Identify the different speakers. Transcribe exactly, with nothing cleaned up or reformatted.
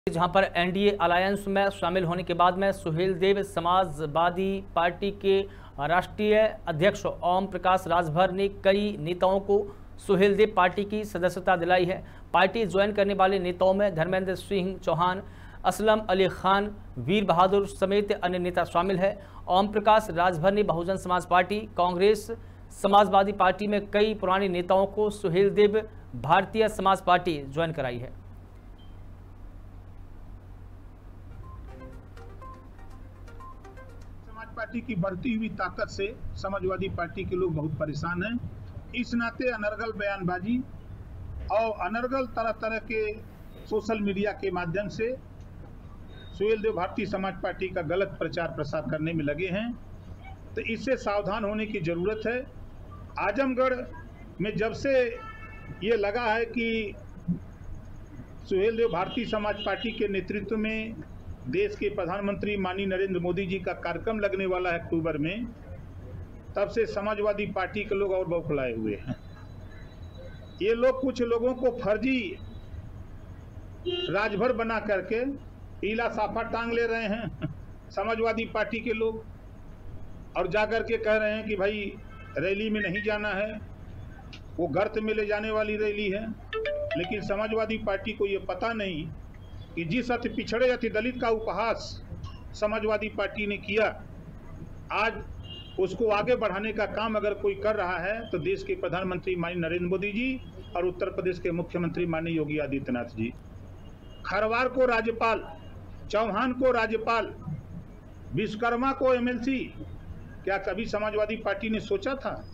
Speaker 1: जहां पर NDA alliance में शामिल होने के बाद में सुहेलदेव समाजवादी पार्टी के राष्ट्रीय अध्यक्ष ओम प्रकाश राजभर ने कई नेताओं को सुहेलदेव पार्टी की सदस्यता दिलाई है। पार्टी ज्वाइन करने वाले नेताओं में धर्मेंद्र सिंह चौहान, असलम अली खान, वीर बहादुर समेत अन्य नेता शामिल है। ओम प्रकाश राजभर ने बहुजन समाज पार्टी, कांग्रेस, समाजवादी पार्टी में कई पुराने नेताओं को सुहेलदेव भारतीय समाज पार्टी ज्वाइन कराई है।
Speaker 2: पार्टी की बढ़ती हुई ताकत से समाजवादी पार्टी के लोग बहुत परेशान हैं। इस नाते अनर्गल बयानबाजी और अनर्गल तरह तरह के सोशल मीडिया के माध्यम से सुहेलदेव भारतीय समाज पार्टी का गलत प्रचार प्रसार करने में लगे हैं, तो इससे सावधान होने की जरूरत है। आजमगढ़ में जब से ये लगा है कि सुहेलदेव भारतीय समाज पार्टी के नेतृत्व में देश के प्रधानमंत्री माननीय नरेंद्र मोदी जी का कार्यक्रम लगने वाला है अक्टूबर में, तब से समाजवादी पार्टी के लोग और बौखलाए हुए हैं। ये लोग कुछ लोगों को फर्जी राजभर बना करके पीला साफा टांग ले रहे हैं समाजवादी पार्टी के लोग, और जाकर के कह रहे हैं कि भाई रैली में नहीं जाना है, वो गर्त में ले जाने वाली रैली है। लेकिन समाजवादी पार्टी को ये पता नहीं कि जिस अति पिछड़े अति दलित का उपहास समाजवादी पार्टी ने किया, आज उसको आगे बढ़ाने का काम अगर कोई कर रहा है तो देश के प्रधानमंत्री माननीय नरेंद्र मोदी जी और उत्तर प्रदेश के मुख्यमंत्री माननीय योगी आदित्यनाथ जी। खरवार को राज्यपाल, चौहान को राज्यपाल, विश्वकर्मा को एमएलसी, क्या कभी समाजवादी पार्टी ने सोचा था